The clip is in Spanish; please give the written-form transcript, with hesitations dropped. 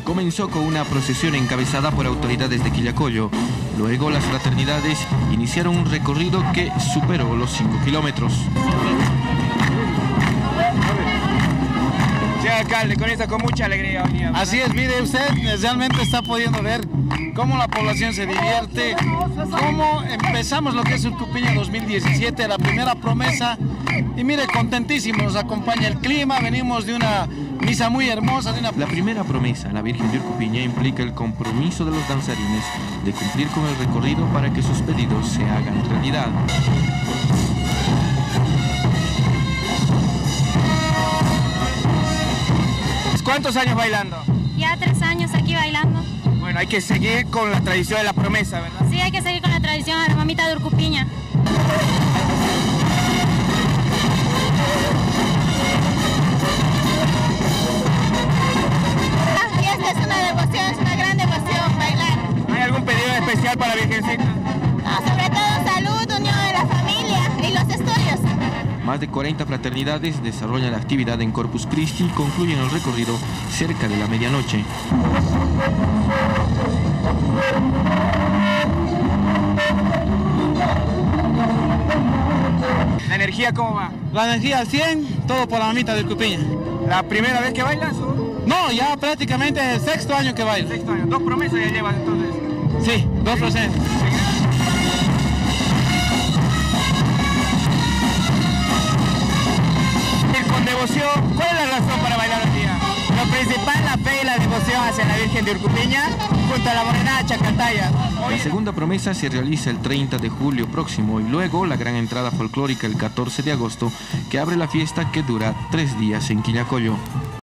Comenzó con una procesión encabezada por autoridades de Quillacollo. Luego las fraternidades iniciaron un recorrido que superó los 5 kilómetros. Sí, alcalde, con esto con mucha alegría hoy día, ¿verdad? Así es, mire usted, realmente está pudiendo ver cómo la población se divierte, cómo empezamos lo que es Urcupiña 2017, la primera promesa, y mire, contentísimos, nos acompaña el clima, venimos de una misa muy hermosa. La primera promesa, la Virgen de Urcupiña, implica el compromiso de los danzarines de cumplir con el recorrido para que sus pedidos se hagan realidad. ¿Cuántos años bailando? Ya 3 años aquí bailando. Bueno, hay que seguir con la tradición de la promesa, ¿verdad? Sí, hay que seguir con la tradición de la mamita de Urcupiña. Y esta es una devoción, es una gran devoción bailar. ¿Hay algún pedido especial para la Virgencita? No, sobre todo salud, unión de la familia y los estudios. Más de 40 fraternidades desarrollan la actividad en Corpus Christi y concluyen el recorrido cerca de la medianoche. ¿La energía cómo va? La energía al 100, todo por la mamita de Urcupiña. ¿La primera vez que bailas o...? No, ya prácticamente es el 6º año que bailo. 6 años. 2 promesas ya llevas entonces. Sí, 2%. Con devoción, ¿cuál es la razón para bailar hoy día? Lo principal, la fe y la devoción hacia la Virgen de Urcupiña, junto a la morenada Chacataya. La segunda promesa se realiza el 30 de julio próximo y luego la gran entrada folclórica el 14 de agosto, que abre la fiesta que dura 3 días en Quillacollo.